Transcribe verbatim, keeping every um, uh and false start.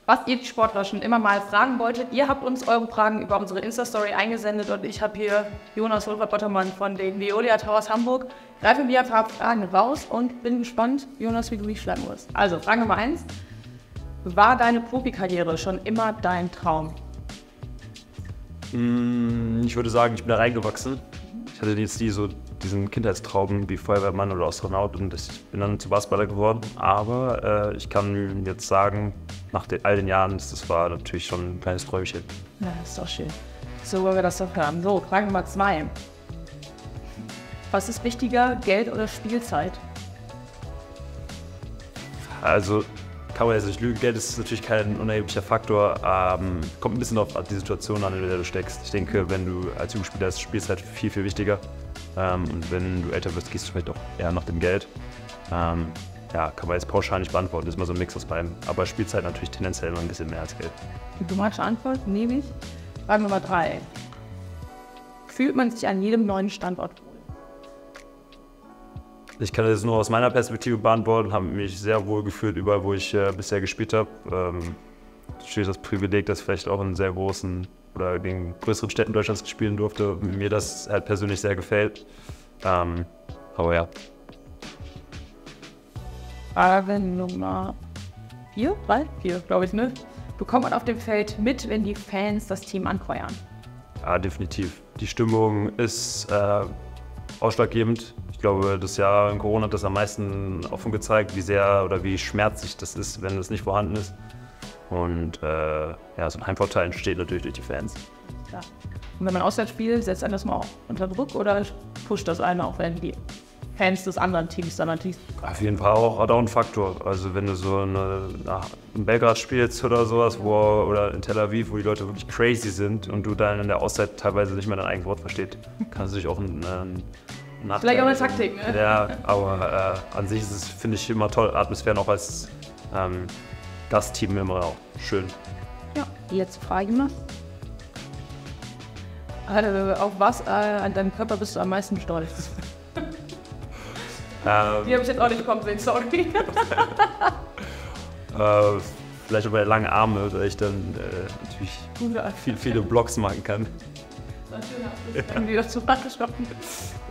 Was ihr die Sportler schon immer mal fragen wolltet. Ihr habt uns eure Fragen über unsere Insta-Story eingesendet und ich habe hier Jonas Wolfert-Bottermann von den Veolia Towers Hamburg. Greife mir ein paar Fragen raus und bin gespannt, Jonas, wie du die schlagen wirst. Also, Frage Nummer eins. War deine Profikarriere schon immer dein Traum? Ich würde sagen, ich bin da reingewachsen. Ich hatte jetzt nie so diesen Kindheitstraum wie Feuerwehrmann oder Astronaut und ich bin dann zu Basketballer geworden. Aber äh, ich kann jetzt sagen, nach den, all den Jahren, das war natürlich schon ein kleines Träumchen. Ja, das ist doch schön. So wollen wir das doch hören. So, Frage Nummer zwei. Was ist wichtiger, Geld oder Spielzeit? Also kann man jetzt nicht lügen, Geld ist natürlich kein unerheblicher Faktor. Ähm, kommt ein bisschen auf die Situation an, in der du steckst. Ich denke, wenn du als Jugendspieler ist Spielzeit viel, viel wichtiger. Ähm, und wenn du älter wirst, gehst du vielleicht auch eher nach dem Geld. Ähm, ja, kann man jetzt pauschal nicht beantworten, das ist immer so ein Mix aus beidem. Aber Spielzeit natürlich tendenziell immer ein bisschen mehr als Geld. Diplomatische Antwort, nehme ich. Frage Nummer drei. Fühlt man sich an jedem neuen Standort wohl? Ich kann das nur aus meiner Perspektive beantworten, habe mich sehr wohl gefühlt überall, wo ich äh, bisher gespielt habe. Ähm, natürlich das Privileg, dass ich vielleicht auch in sehr großen oder den größeren Städten Deutschlands spielen durfte. Mir das halt persönlich sehr gefällt. Ähm, aber ja. Frage Nummer vier, drei, vier, glaube ich, ne? Bekommt man auf dem Feld mit, wenn die Fans das Team anfeuern? Ja, definitiv. Die Stimmung ist äh, ausschlaggebend. Ich glaube, das Jahr in Corona hat das am meisten offen gezeigt, wie sehr oder wie schmerzlich das ist, wenn es nicht vorhanden ist. Und äh, ja, so ein Heimvorteil entsteht natürlich durch die Fans. Ja. Und wenn man auswärts spielt, setzt einen das mal unter Druck oder pusht das einen auch, wenn die Fans des anderen Teams dann natürlich? Auf jeden Fall auch, hat auch einen Faktor. Also wenn du so eine, na, in Belgrad spielst oder sowas, wo, oder in Tel Aviv, wo die Leute wirklich crazy sind und du dann in der Auszeit teilweise nicht mehr dein eigenes Wort verstehst, kannst du dich auch ein, ein Nachteil. Vielleicht auch eine Taktik, ne? Ja, aber äh, an sich ist es, finde ich, immer toll, Atmosphären auch als ähm, Gastteam immer auch schön. Ja, die letzte Frage noch. Äh, auf was äh, an deinem Körper bist du am meisten stolz? Ähm, Die habe ich jetzt auch nicht kommen sehen, sorry. äh, vielleicht auch bei langen Arme, weil ich dann äh, natürlich viel, viele Blocks machen kann. Das war schön, dass du wieder zu gesprochen.